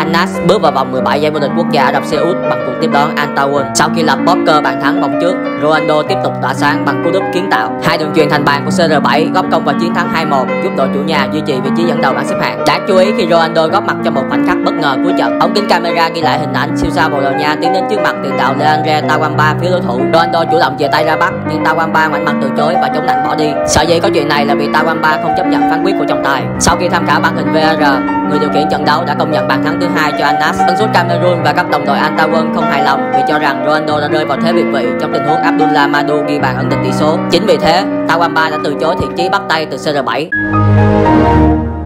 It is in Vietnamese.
Al-Nassr bước vào vòng 17 giải vô địch quốc gia Ả Rập Xê Út bằng cuộc tiếp đón Al Tawun. Sau khi lập poker bàn thắng vòng trước, Ronaldo tiếp tục tỏa sáng bằng cú đúp kiến tạo. Hai đường chuyền thành bàn của CR7 góp công vào chiến thắng 2-1, giúp đội chủ nhà duy trì vị trí dẫn đầu bảng xếp hạng. Đáng chú ý khi Ronaldo góp mặt trong một khoảnh khắc bất ngờ cuối trận, ống kính camera ghi lại hình ảnh siêu sao Bồ Đào Nha tiến đến trước mặt tiền đạo Leandre Tawamba phía đối thủ. Ronaldo chủ động giơ tay ra bắt, nhưng Tawamba ngoảnh mặt từ chối và chống nạnh bỏ đi. Sở dĩ có chuyện này là vì Tawamba không chấp nhận phán quyết của trọng tài. Sau khi tham khảo bản hình VAR, người điều khiển trận đấu đã công nhận bàn thắng thứ hai cho Al-Nassr. Tân suất Cameroon và các đồng đội Al Tawun không hài lòng vì cho rằng Ronaldo đã rơi vào thế việt vị trong tình huống Abdullah Madou ghi bàn ấn định tỷ số. Chính vì thế, Tawamba đã từ chối thiện chí bắt tay từ CR7.